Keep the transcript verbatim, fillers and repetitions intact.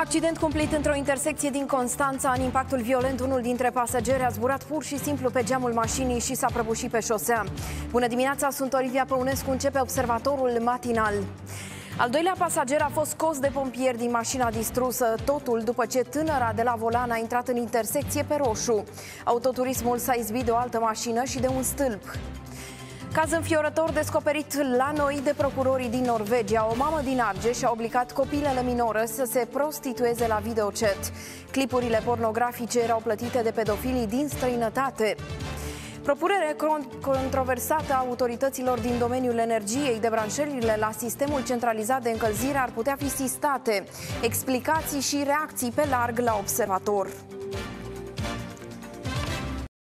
Accident cumplit într-o intersecție din Constanța. În impactul violent, unul dintre pasageri a zburat pur și simplu pe geamul mașinii și s-a prăbușit pe șosea. Bună dimineața, sunt Olivia Păunescu, începe observatorul matinal. Al doilea pasager a fost scos de pompieri din mașina distrusă, totul după ce tânăra de la volan a intrat în intersecție pe roșu. Autoturismul s-a izbit de o altă mașină și de un stâlp. Caz înfiorător descoperit la noi de procurorii din Norvegia. O mamă din Argeș a obligat copilele minore să se prostitueze la videochat. Clipurile pornografice erau plătite de pedofilii din străinătate. Propunere controversată a autorităților din domeniul energiei: debranșările la sistemul centralizat de încălzire ar putea fi sistate. Explicații și reacții pe larg la observator.